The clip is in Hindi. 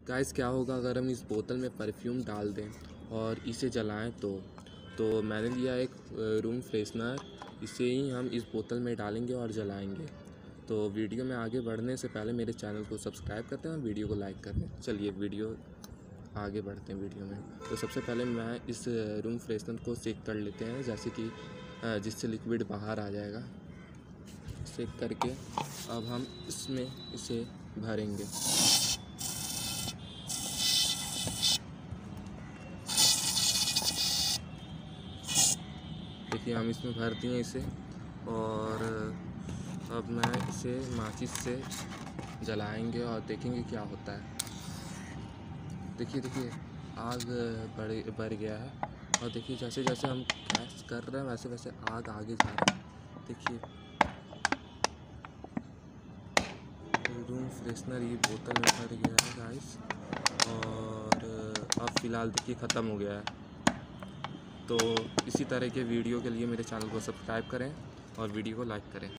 गाइस क्या होगा अगर हम इस बोतल में परफ्यूम डाल दें और इसे जलाएं तो मैंने लिया एक रूम फ्रेशनर। इसे ही हम इस बोतल में डालेंगे और जलाएंगे। तो वीडियो में आगे बढ़ने से पहले मेरे चैनल को सब्सक्राइब करते हैं और वीडियो को लाइक कर दें। चलिए वीडियो आगे बढ़ते हैं वीडियो में। तो सबसे पहले मैं इस रूम फ्रेशनर को सेक कर लेते हैं, जैसे कि जिससे लिक्विड बाहर आ जाएगा। सेक करके अब हम इसमें इसे भरेंगे। देखिए हम इसमें भर दिए इसे, और अब मैं इसे माचिस से जलाएंगे और देखेंगे क्या होता है। देखिए आग बढ़ गया है, और देखिए जैसे जैसे हम गैस कर रहे हैं वैसे वैसे आग आगे जा रहा है। देखिए रूम फ्रेशनर ये बोतल में भर गया है गाइस, और अब फ़िलहाल देखिए ख़त्म हो गया है। तो इसी तरह के वीडियो के लिए मेरे चैनल को सब्सक्राइब करें और वीडियो को लाइक करें।